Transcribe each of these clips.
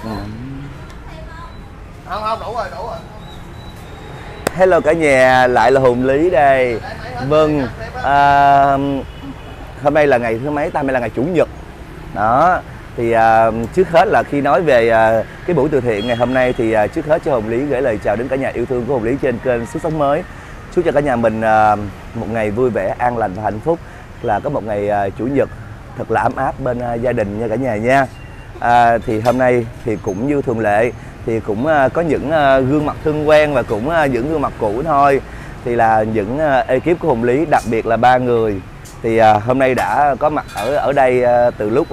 Không không, đủ rồi, đủ rồi. Hello cả nhà, lại là Hùng Lý đây. Vâng, hôm nay là ngày thứ mấy ta? Hôm nay là ngày Chủ nhật. Đó, thì trước hết là khi nói về cái buổi từ thiện ngày hôm nay thì trước hết cho Hùng Lý gửi lời chào đến cả nhà yêu thương của Hùng Lý trên kênh Sức Sống Mới. Chúc cho cả nhà mình một ngày vui vẻ, an lành và hạnh phúc, là có một ngày Chủ nhật thật là ấm áp bên gia đình nha cả nhà nha. Thì hôm nay thì cũng như thường lệ thì cũng có những gương mặt thân quen và cũng những gương mặt cũ thôi. Thì là những ekip của Hùng Lý, đặc biệt là 3 người. Thì hôm nay đã có mặt ở đây từ lúc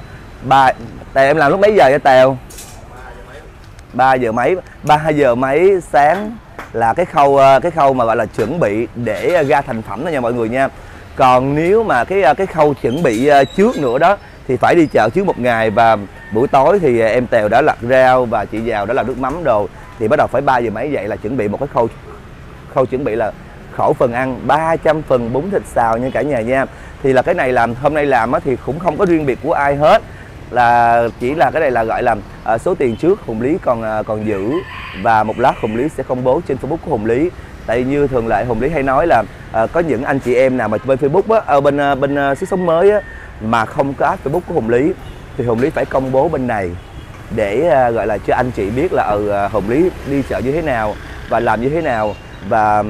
Tèo em làm lúc mấy giờ vậy Tèo? 3 giờ mấy sáng là cái khâu mà gọi là chuẩn bị để ra thành phẩm đó nha mọi người nha. Còn nếu mà cái khâu chuẩn bị trước nữa đó thì phải đi chợ trước một ngày, và buổi tối thì em Tèo đã lặt rau và chị Giàu đã làm nước mắm đồ, thì bắt đầu phải 3 giờ mấy dậy là chuẩn bị một cái khâu chuẩn bị là khẩu phần ăn 300 phần bún thịt xào nha cả nhà nha. Thì là cái này làm hôm nay làm thì cũng không có riêng biệt của ai hết, là chỉ là cái này là gọi là số tiền trước Hùng Lý còn giữ, và một lát Hùng Lý sẽ công bố trên Facebook của Hùng Lý. Tại như thường lệ Hùng Lý hay nói là có những anh chị em nào mà bên Facebook á, bên Sức Sống Mới á, mà không có app Facebook của Hùng Lý thì Hùng Lý phải công bố bên này để gọi là cho anh chị biết là Hùng Lý đi chợ như thế nào và làm như thế nào, và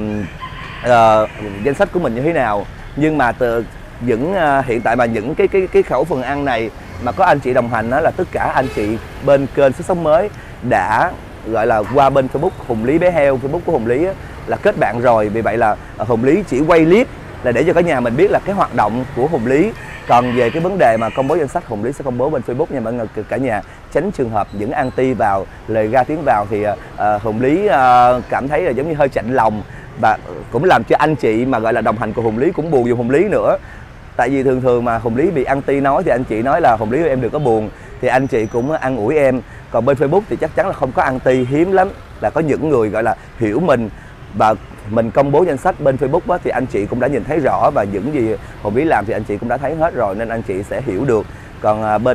danh sách của mình như thế nào. Nhưng mà từ những hiện tại mà những cái khẩu phần ăn này mà có anh chị đồng hành đó là tất cả anh chị bên kênh Sức Sống Mới đã gọi là qua bên Facebook Hùng Lý Bé Heo, Facebook của Hùng Lý á, là kết bạn rồi. Vì vậy là Hùng Lý chỉ quay clip là để cho cả nhà mình biết là cái hoạt động của Hùng Lý. Còn về cái vấn đề mà công bố danh sách, Hùng Lý sẽ công bố bên Facebook nha mọi người cả nhà, tránh trường hợp những anti vào lời ra tiếng vào. Thì Hùng Lý cảm thấy là giống như hơi chạnh lòng, và cũng làm cho anh chị mà gọi là đồng hành của Hùng Lý cũng buồn vì Hùng Lý nữa. Tại vì thường mà Hùng Lý bị anti nói thì anh chị nói là Hùng Lý em đừng có buồn, thì anh chị cũng an ủi em. Còn bên Facebook thì chắc chắn là không có anti, hiếm lắm, là có những người gọi là hiểu mình, và mình công bố danh sách bên Facebook á, thì anh chị cũng đã nhìn thấy rõ, và những gì Hùng Lý làm thì anh chị cũng đã thấy hết rồi, nên anh chị sẽ hiểu được. Còn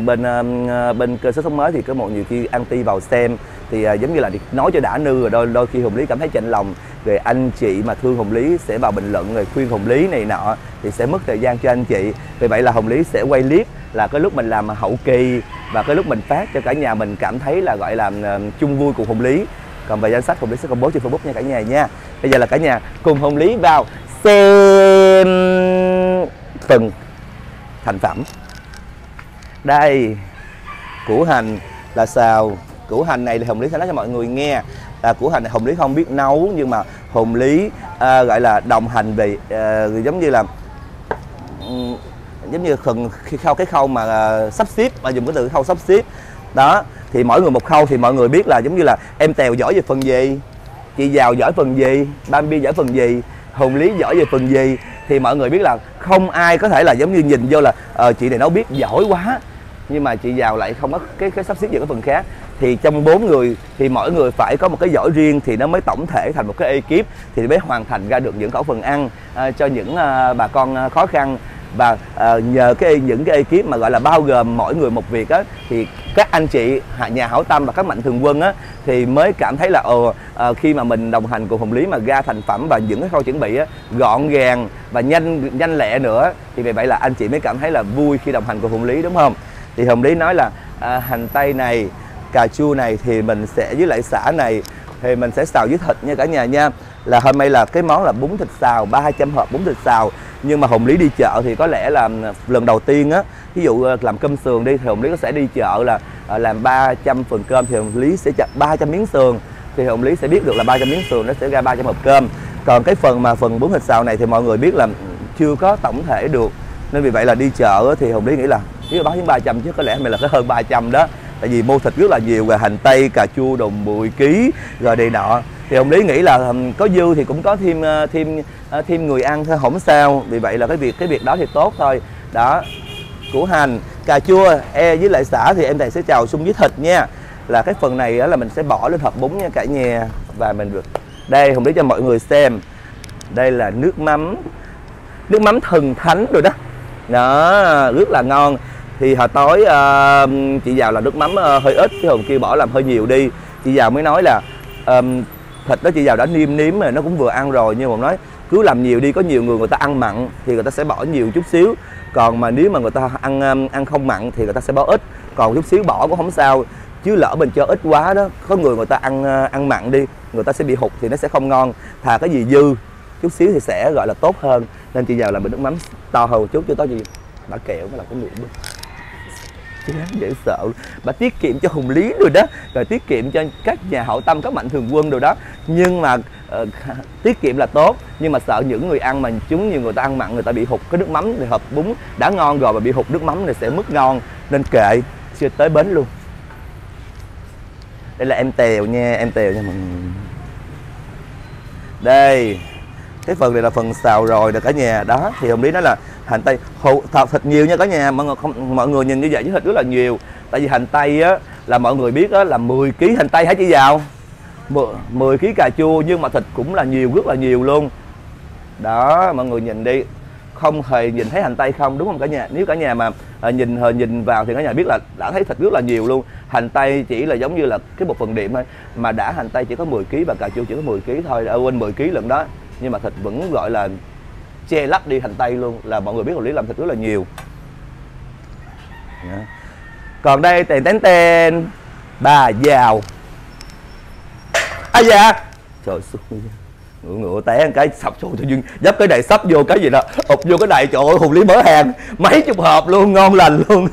bên kênh Sức Sống Mới thì có một nhiều khi anti vào xem thì giống như là nói cho đã nư rồi, đôi khi Hùng Lý cảm thấy chạnh lòng. Rồi anh chị mà thương Hùng Lý sẽ vào bình luận rồi khuyên Hùng Lý này nọ thì sẽ mất thời gian cho anh chị. Vì vậy là Hùng Lý sẽ quay clip là cái lúc mình làm hậu kỳ và cái lúc mình phát cho cả nhà mình cảm thấy là gọi là chung vui cùng Hùng Lý. Còn về danh sách Hùng Lý sẽ công bố trên Facebook nha cả nhà nha. Bây giờ là cả nhà cùng Hùng Lý vào xem phần thành phẩm. Đây, củ hành là xào. Củ hành này thì Hùng Lý sẽ nói cho mọi người nghe là củ hành này Hùng Lý không biết nấu, nhưng mà Hùng Lý gọi là đồng hành về giống như là cái khâu mà sắp xếp, mà dùng cái từ khâu sắp xếp đó. Thì mỗi người một khâu, thì mọi người biết là giống như là em Tèo giỏi về phần gì, chị Giàu giỏi phần gì, Bambi giỏi phần gì, Hùng Lý giỏi về phần gì, thì mọi người biết là không ai có thể là giống như nhìn vô là chị này nấu biết giỏi quá, nhưng mà chị Giàu lại không có cái sắp xếp những cái phần khác. Thì trong 4 người thì mỗi người phải có một cái giỏi riêng thì nó mới tổng thể thành một cái ekip, thì mới hoàn thành ra được những khẩu phần ăn cho những bà con khó khăn. Và nhờ những cái ekip mà gọi là bao gồm mỗi người một việc á, thì các anh chị nhà hảo tâm và các mạnh thường quân á thì mới cảm thấy là khi mà mình đồng hành cùng Hùng Lý mà ra thành phẩm và những cái khâu chuẩn bị á gọn gàng và nhanh lẹ nữa, thì vì vậy là anh chị mới cảm thấy là vui khi đồng hành cùng Hùng Lý, đúng không? Thì Hùng Lý nói là hành tây này, cà chua này thì mình sẽ với lại sả này thì mình sẽ xào với thịt nha cả nhà nha. Là hôm nay là cái món là bún thịt xào, 300 hộp bún thịt xào. Nhưng mà Hùng Lý đi chợ thì có lẽ là lần đầu tiên á, ví dụ làm cơm sườn đi thì Hùng Lý sẽ đi chợ là làm 300 phần cơm, thì Hùng Lý sẽ chặt 300 miếng sườn, thì Hùng Lý sẽ biết được là 300 miếng sườn nó sẽ ra 300 hộp cơm. Còn cái phần bún thịt xào này thì mọi người biết là chưa có tổng thể được, nên vì vậy là đi chợ thì Hùng Lý nghĩ là nếu báo đến 300 chứ có lẽ mình là cái hơn 300 đó, tại vì mua thịt rất là nhiều, rồi hành tây, cà chua đồ 10 kg rồi đây nọ. Thì Hùng Lý nghĩ là có dư thì cũng có thêm người ăn thôi, không sao. Vì vậy là cái việc đó thì tốt thôi. Đó, củ hành, cà chua với lại sả thì em thầy sẽ chào xung với thịt nha. Là cái phần này là mình sẽ bỏ lên hộp bún nha cả nhà. Và mình đây Hùng Lý cho mọi người xem. Đây là nước mắm thần thánh rồi đó. Đó, rất là ngon. Thì hồi tối chị vào là nước mắm hơi ít, cái hôm kia bỏ làm hơi nhiều đi. Chị vào mới nói là thịt đó chị vào đã nêm nếm rồi, nó cũng vừa ăn rồi, nhưng mà nói cứ làm nhiều đi, có nhiều người ta ăn mặn thì người ta sẽ bỏ nhiều chút xíu, còn mà nếu mà người ta ăn không mặn thì người ta sẽ bỏ ít, còn chút xíu bỏ cũng không sao, chứ lỡ mình cho ít quá đó, có người ta ăn mặn đi, người ta sẽ bị hụt thì nó sẽ không ngon, thà cái gì dư chút xíu thì sẽ gọi là tốt hơn. Nên chị vào làm bình nước mắm to hơn một chút, chứ có gì bà kẹo mới làm cái miệng bưng dễ sợ. Bà tiết kiệm cho Hùng Lý rồi đó, rồi tiết kiệm cho các nhà hảo tâm, các mạnh thường quân rồi đó, nhưng mà tiết kiệm là tốt, nhưng mà sợ những người ăn mà nhiều người ta ăn mặn, người ta bị hụt cái nước mắm, thì hộp bún đã ngon rồi mà bị hụt nước mắm thì sẽ mất ngon, nên kệ, chưa tới bến luôn. Đây là em tèo nha, em tèo nha mọi người. Đây, cái phần này là phần xào rồi nè cả nhà. Đó, thì Hùng Lý nói là hành tây thịt nhiều nha cả nhà, mọi người nhìn như vậy chứ thịt rất là nhiều. Tại vì hành tây á là mọi người biết á là 10 kg hành tây hả chị vào? 10 kg cà chua, nhưng mà thịt cũng là nhiều, rất là nhiều luôn. Đó, mọi người nhìn đi, không hề nhìn thấy hành tây không, đúng không cả nhà? Nếu cả nhà mà nhìn vào thì cả nhà biết là đã thấy thịt rất là nhiều luôn. Hành tây chỉ là giống như là cái một phần điểm thôi, mà đã hành tây chỉ có 10 kg và cà chua chỉ có 10 kg thôi, quên 10 kg lần đó, nhưng mà thịt vẫn gọi là che lấp đi hành tây luôn, là mọi người biết Hùng Lý làm thịt rất là nhiều. Đó. Còn đây tên bà giàu. À dạ, trời ơi, ngựa té một cái sập xuống tự nhiên dấp cái đầy sắp vô cái gì đó, ụp vô cái đầy, trời ơi Hùng Lý mở hàng mấy chục hộp luôn, ngon lành luôn.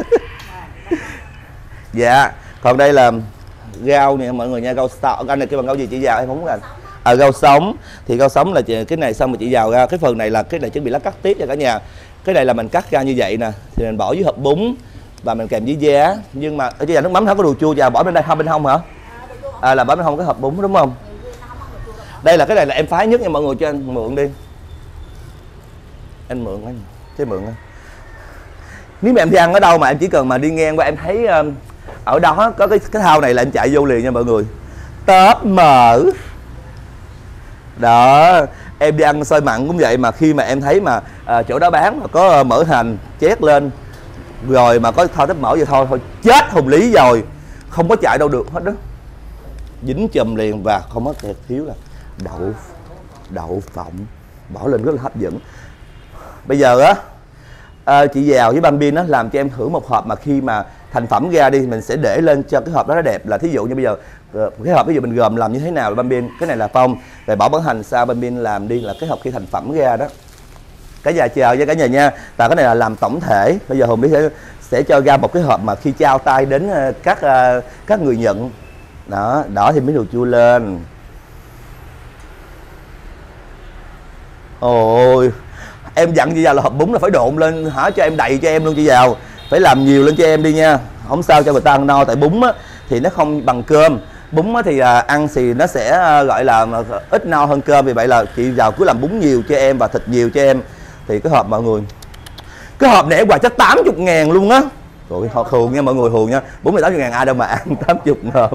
Dạ, còn đây là rau nè mọi người nha, rau sao anh này kêu bằng rau gì chị giàu em không biết anh. Rau sống, thì rau sống là cái này xong mà chị vào ra cái phần này là cái này chuẩn bị lá cắt tiếp cho cả nhà. Cái này là mình cắt ra như vậy nè, thì mình bỏ dưới hộp bún và mình kèm với giá. Nhưng mà ở trên nước mắm không có đồ chua, vào bỏ bên đây không, bên hông hả? Là bỏ bên hông cái hộp bún đúng không? Đây là cái này là em phái nhất nha mọi người, cho anh mượn đi. Anh mượn anh, chứ mượn anh. Nếu mà em đi ăn ở đâu mà em chỉ cần mà đi ngang qua em thấy ở đó có cái thao này là em chạy vô liền nha mọi người. Tớp mỡ. Đó, em đi ăn xôi mặn cũng vậy, mà khi mà em thấy mà chỗ đó bán mà có mỡ hành chét lên rồi mà có thao tép mỡ vậy thôi chết Hùng Lý rồi, không có chạy đâu được hết đó, dính chùm liền. Và không có thiếu là đậu phộng bỏ lên rất là hấp dẫn. Bây giờ á chị vào với băm pin á làm cho em thử một hộp, mà khi mà thành phẩm ra đi mình sẽ để lên cho cái hộp đó nó đẹp. Là thí dụ như bây giờ cái hộp ví dụ mình gồm làm như thế nào là băm pin, cái này là phong, rồi bỏ bắn hành sao băm pin làm đi, là cái hộp khi thành phẩm ra đó. Cả nhà chờ với cả nhà nha. Và cái này là làm tổng thể. Bây giờ Hùng Lý sẽ cho ra một cái hộp mà khi trao tay đến các người nhận. Đó, đỏ thì mới đồ chua lên. Ôi, em dặn chị vào là hộp bún là phải độn lên hả, cho em đầy cho em luôn chị vào. Phải làm nhiều lên cho em đi nha. Không sao cho người ta ăn no, tại bún á thì nó không bằng cơm. Bún á thì ăn thì nó sẽ gọi là ít no hơn cơm, vì vậy là chị vào cứ làm bún nhiều cho em và thịt nhiều cho em. Thì cái hộp mọi người, cái hộp này quà chắc 80.000 luôn á. Rồi họ hùn nha mọi người, hùn nha, 48.000 ai đâu mà ăn 80 hộp.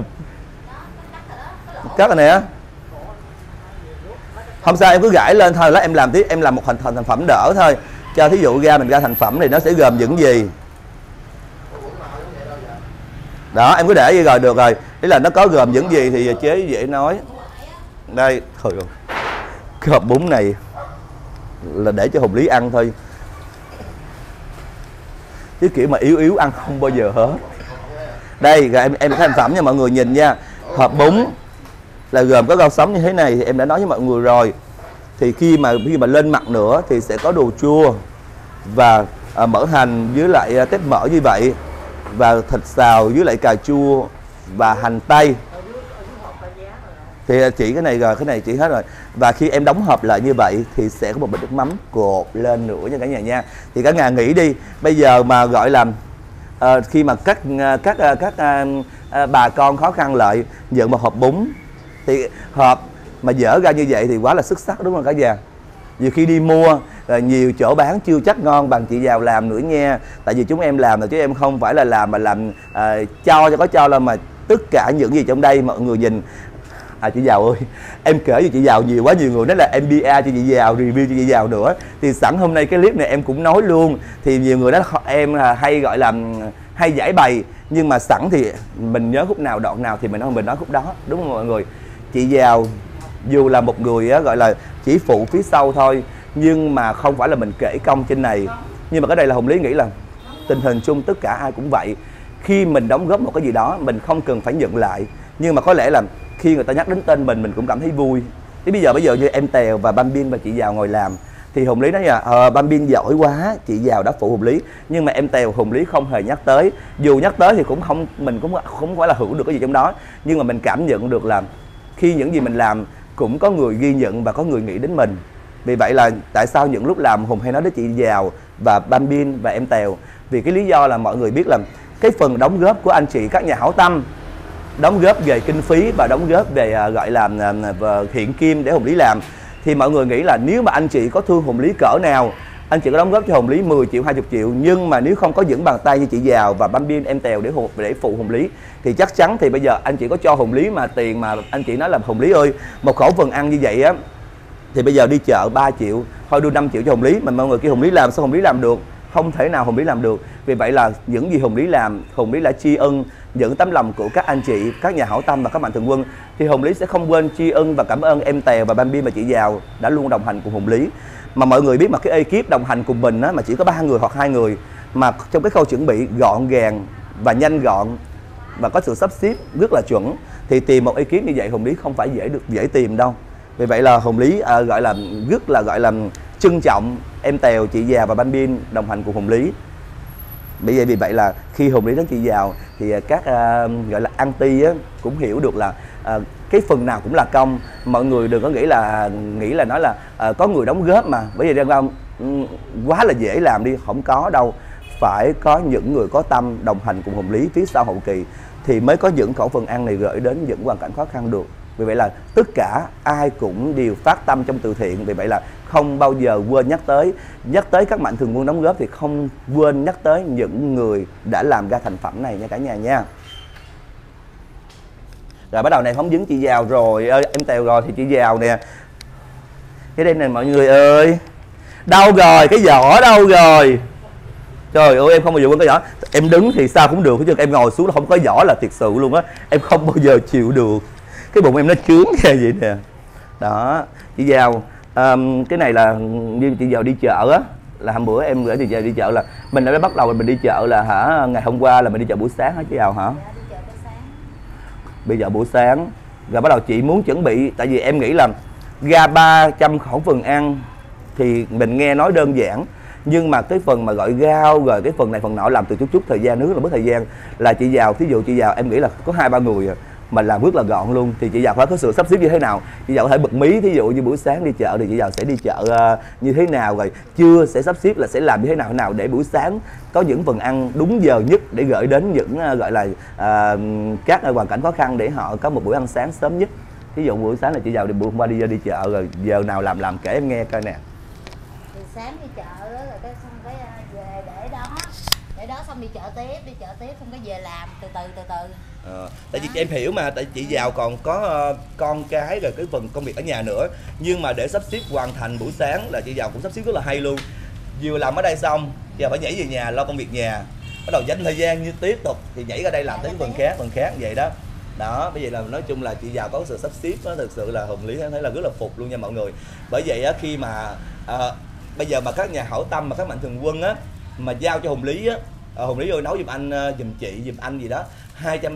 Cắt này nè. Không sao em cứ gãi lên thôi, lát em làm tiếp, em làm một thành phẩm đỡ thôi. Cho thí dụ ra mình ra thành phẩm thì nó sẽ gồm những gì. Đó, em cứ để vậy rồi được rồi. Ý là nó có gồm những gì thì chế dễ nói. Đây, thôi rồi. Cái hộp bún này là để cho Hùng Lý ăn thôi, chứ kiểu mà yếu ăn không bao giờ hết. Đây, rồi em cái thành phẩm nha mọi người nhìn nha. Hộp bún là gồm có rau sống như thế này thì em đã nói với mọi người rồi. Thì khi mà lên mặt nữa thì sẽ có đồ chua và mỡ hành với lại tép mỡ như vậy, và thịt xào với lại cà chua và hành tây. Thì chỉ cái này rồi, cái này chỉ hết rồi. Và khi em đóng hộp lại như vậy thì sẽ có một bịch nước mắm cột lên nữa nha cả nhà nha. Thì cả nhà nghĩ đi, bây giờ mà gọi là khi mà các bà con khó khăn lại nhận một hộp bún, thì hộp mà dở ra như vậy thì quá là xuất sắc đúng không cả nhà. Nhiều khi đi mua nhiều chỗ bán chưa chắc ngon bằng chị vào làm nữa nha. Tại vì chúng em làm là chứ em không phải là làm mà làm cho có cho là mà tất cả những gì trong đây mọi người nhìn Chị Giàu ơi, em kể cho chị Giàu nhiều quá, nhiều người nói là em PR cho chị Giàu, review cho chị Giàu nữa. Thì sẵn hôm nay cái clip này em cũng nói luôn. Thì nhiều người nói em hay gọi là hay giải bày, nhưng mà sẵn thì mình nhớ khúc nào đoạn nào thì mình nói khúc đó, đúng không mọi người? Chị Giàu dù là một người gọi là chỉ phụ phía sau thôi, nhưng mà không phải là mình kể công trên này. Nhưng mà cái đây là Hồng Lý nghĩ là tình hình chung tất cả ai cũng vậy. Khi mình đóng góp một cái gì đó mình không cần phải nhận lại, nhưng mà có lẽ là khi người ta nhắc đến tên mình cũng cảm thấy vui. Thế bây giờ như em Tèo và Bam Bin và chị Giàu ngồi làm thì Hồng Lý nói là Bam Bin giỏi quá, chị Giàu đã phụ Hồng Lý, nhưng mà em Tèo Hồng Lý không hề nhắc tới. Dù nhắc tới thì mình cũng không phải là hưởng được cái gì trong đó, nhưng mà mình cảm nhận được là khi những gì mình làm cũng có người ghi nhận và có người nghĩ đến mình. Vì vậy là tại sao những lúc làm Hùng hay nói đến chị Giàu và Bam Bin và em Tèo, vì cái lý do là mọi người biết là cái phần đóng góp của anh chị các nhà hảo tâm, đóng góp về kinh phí và đóng góp về gọi là hiện kim để Hùng Lý làm, thì mọi người nghĩ là nếu mà anh chị có thương Hùng Lý cỡ nào, anh chị có đóng góp cho Hùng Lý 10 triệu 20 triệu, nhưng mà nếu không có những bàn tay như chị Giàu và Bam Bin em Tèo để phụ Hùng Lý, thì chắc chắn thì bây giờ anh chị có cho Hùng Lý mà tiền mà anh chị nói là Hùng Lý ơi, một khẩu phần ăn như vậy á thì bây giờ đi chợ 3 triệu, thôi đưa 5 triệu cho Hùng Lý, mà mọi người kêu Hùng Lý làm sao Hùng Lý làm được? Không thể nào Hùng Lý làm được. Vì vậy là những gì Hùng Lý làm, Hùng Lý đã tri ân những tấm lòng của các anh chị, các nhà hảo tâm và các mạnh thường quân, thì Hùng Lý sẽ không quên tri ân và cảm ơn em Tèo và Bam Bin và chị Giàu đã luôn đồng hành cùng Hùng Lý. Mà mọi người biết mà cái ekip đồng hành cùng mình á, mà chỉ có 3 người hoặc 2 người, mà trong cái khâu chuẩn bị gọn gàng và nhanh gọn và có sự sắp xếp rất là chuẩn, thì tìm một ekip như vậy Hùng Lý không phải dễ tìm đâu. Vì vậy là Hùng Lý gọi là trân trọng em Tèo, chị Giàu và Bam Bin đồng hành cùng Hùng Lý. Vì vậy là khi Hùng Lý đến chị Giàu thì các gọi là anti cũng hiểu được là cái phần nào cũng là công. Mọi người đừng có nghĩ là nói là có người đóng góp mà bởi vì đang quá là dễ làm đi, không có đâu. Phải có những người có tâm đồng hành cùng Hùng Lý phía sau hậu kỳ thì mới có những khẩu phần ăn này gửi đến những hoàn cảnh khó khăn được. Vì vậy là tất cả ai cũng đều phát tâm trong từ thiện. Vì vậy là không bao giờ quên nhắc tới các mạnh thường quân đóng góp thì không quên nhắc tới những người đã làm ra thành phẩm này nha cả nhà nha. Rồi bắt đầu này phóng vấn chị Giàu rồi, em Tèo rồi thì chị Giàu nè. Cái đây nè mọi người ơi. Đâu rồi, cái giỏ đâu rồi? Trời ơi em không bao giờ quên cái giỏ. Em đứng thì sao cũng được, chứ em ngồi xuống là không có giỏ là thiệt sự luôn á. Em không bao giờ chịu được. Cái bụng em nó chướng ra vậy nè. Đó, chị Giàu, cái này là như chị Giàu đi chợ á, là hôm bữa em gửi chị Giàu đi chợ là mình đã bắt đầu mình đi chợ là ngày hôm qua là mình đi chợ buổi sáng hả chị Giàu hả? Dạ, đi chợ buổi sáng. Bây giờ buổi sáng rồi bắt đầu chị muốn chuẩn bị, tại vì em nghĩ là ra 300 khẩu phần ăn thì mình nghe nói đơn giản, nhưng mà cái phần mà gọi rau rồi cái phần này phần nọ làm từ chút thời gian, nước là mất thời gian. Là chị Giàu, thí dụ chị Giàu em nghĩ là có 2-3 người mà làm rất là gọn luôn, thì chị Giàu phải có sự sắp xếp như thế nào? Chị Giàu có thể bật mí, thí dụ như buổi sáng đi chợ thì chị Giàu sẽ đi chợ như thế nào, rồi trưa sẽ sắp xếp là sẽ làm như thế nào để buổi sáng có những phần ăn đúng giờ nhất để gửi đến những gọi là các hoàn cảnh khó khăn để họ có một buổi ăn sáng sớm nhất. Thí dụ buổi sáng là chị Giàu thì buổi hôm qua đi chợ rồi giờ nào làm kể em nghe coi nè. Thì sáng đi chợ đó rồi cái xong cái về để đó xong đi chợ tiếp xong cái về làm từ từ. Tại vì em hiểu mà, tại chị Giàu còn có con cái rồi cái phần công việc ở nhà nữa, nhưng mà để sắp xếp hoàn thành buổi sáng là chị Giàu cũng sắp xếp rất là hay luôn. Vừa làm ở đây xong giờ phải nhảy về nhà lo công việc nhà, bắt đầu dành thời gian như tiếp tục thì nhảy ra đây làm tới phần khác vậy đó. Đó, bây giờ là nói chung là chị Giàu có sự sắp xếp đó, thực sự là Hùng Lý em thấy là rất là phục luôn nha mọi người. Bởi vậy á, khi mà bây giờ mà các nhà hảo tâm mà các mạnh thường quân á mà giao cho Hùng Lý á, Hùng Lý ơi nấu giùm anh, giùm chị, giùm anh gì đó 200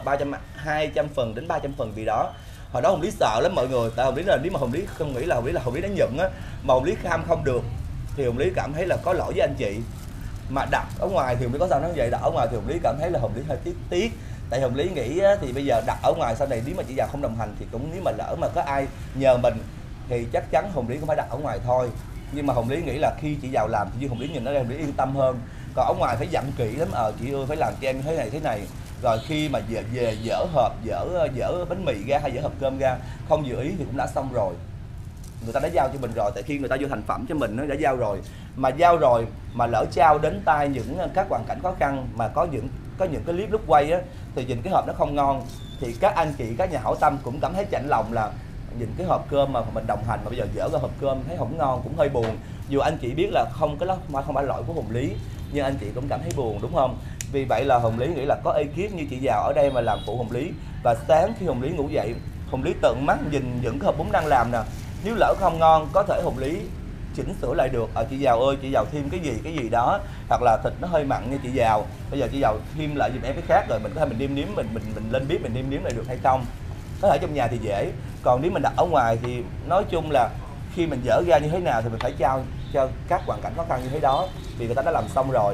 phần đến 300 phần gì đó. Hồi đó Hùng Lý sợ lắm mọi người, tại Hùng Lý là nếu mà Hùng Lý không nghĩ là Hùng Lý đã nhận á, mà Hùng Lý kham không được thì Hùng Lý cảm thấy là có lỗi với anh chị. Mà đặt ở ngoài thì Hùng Lý có sao nói vậy, đặt ở ngoài thì Hùng Lý cảm thấy là Hùng Lý hơi tiếc. Tại Hùng Lý nghĩ á, thì bây giờ đặt ở ngoài sau này nếu mà chị Giàu không đồng hành thì cũng nếu mà lỡ mà có ai nhờ mình thì chắc chắn Hùng Lý cũng phải đặt ở ngoài thôi. Nhưng mà Hùng Lý nghĩ là khi chị Giàu làm thì Hùng Lý nhìn nó Hùng Lý yên tâm hơn. Còn ở ngoài phải dặn kỹ lắm, chị ơi phải làm cho em thế này. Rồi khi mà về dỡ hộp, dỡ bánh mì ra hay dỡ hộp cơm ra, không dự ý thì cũng đã xong rồi. Người ta đã giao cho mình rồi, tại khi người ta vô thành phẩm cho mình nó đã giao rồi. Mà giao rồi mà lỡ trao đến tay những các hoàn cảnh khó khăn mà có những cái clip lúc quay á thì nhìn cái hộp nó không ngon, thì các anh chị các nhà hảo tâm cũng cảm thấy chạnh lòng là nhìn cái hộp cơm mà mình đồng hành mà bây giờ dỡ ra hộp cơm thấy không ngon, cũng hơi buồn. Dù anh chị biết là không phải lỗi của Hùng Lý, nhưng anh chị cũng cảm thấy buồn đúng không? Vì vậy là Hùng Lý nghĩ là có ekip như chị Giàu ở đây mà làm phụ Hùng Lý. Và sáng khi Hùng Lý ngủ dậy, Hùng Lý tận mắt nhìn những cái hộp bún đang làm nè, nếu lỡ không ngon có thể Hùng Lý chỉnh sửa lại được. Chị Giàu ơi, chị Giàu thêm cái gì đó, hoặc là thịt nó hơi mặn như chị Giàu, bây giờ chị Giàu thêm lại giùm em cái khác, rồi mình có thể mình nêm nếm, mình lên bếp mình nêm nếm lại được hay không. Có thể trong nhà thì dễ, còn nếu mình đặt ở ngoài thì nói chung là khi mình dỡ ra như thế nào thì mình phải trao cho các hoàn cảnh khó khăn như thế đó, vì người ta đã làm xong rồi.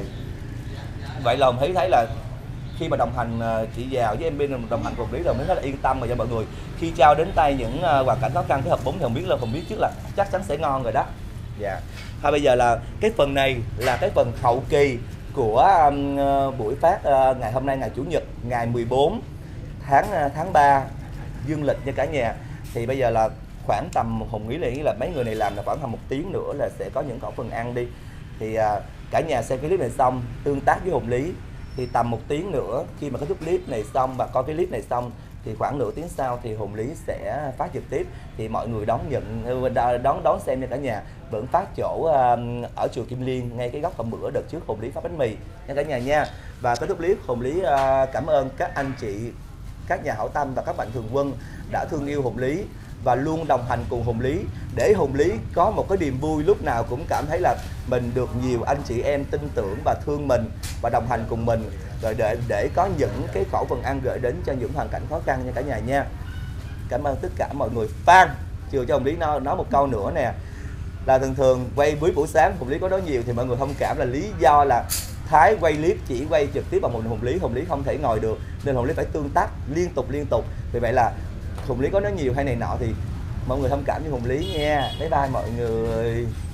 Vậy là mình thấy là khi mà đồng hành chị Giàu với em bên đồng hành cùng Lý rồi mới thấy là yên tâm rồi cho mọi người. Khi trao đến tay những hoàn cảnh khó khăn cái hộp bún thì không biết trước là chắc chắn sẽ ngon rồi đó. Dạ. Thôi bây giờ là cái phần này là cái phần hậu kỳ của buổi phát ngày hôm nay, ngày Chủ nhật, ngày 14 tháng 3 dương lịch nha cả nhà. Thì bây giờ là khoảng tầm Hùng nghĩ là mấy người này làm là khoảng tầm 1 tiếng nữa là sẽ có những khẩu phần ăn đi. Thì cả nhà xem cái clip này xong tương tác với Hùng Lý, thì tầm 1 tiếng nữa khi mà kết thúc clip này xong và coi cái clip này xong thì khoảng nửa tiếng sau thì Hùng Lý sẽ phát trực tiếp, thì mọi người đón xem nha cả nhà. Vẫn phát chỗ ở chùa Kim Liên, ngay cái góc hôm bữa đợt trước Hùng Lý phát bánh mì nha cả nhà nha. Và kết thúc clip Hùng Lý cảm ơn các anh chị, các nhà hảo tâm và các bạn thường quân đã thương yêu Hùng Lý và luôn đồng hành cùng Hùng Lý, để Hùng Lý có một cái niềm vui, lúc nào cũng cảm thấy là mình được nhiều anh chị em tin tưởng và thương mình và đồng hành cùng mình, rồi để có những cái khẩu phần ăn gửi đến cho những hoàn cảnh khó khăn nha cả nhà nha. Cảm ơn tất cả mọi người. Phan chiều cho Hùng Lý nói một câu nữa nè, là thường quay buổi sáng Hùng Lý có nói nhiều thì mọi người thông cảm là lý do là Thái quay clip chỉ quay trực tiếp bằng một Hùng Lý không thể ngồi được nên Hùng Lý phải tương tác liên tục. Vì vậy là Hùng Lý có nói nhiều hay này nọ thì mọi người thông cảm với Hùng Lý nha. Bye bye mọi người.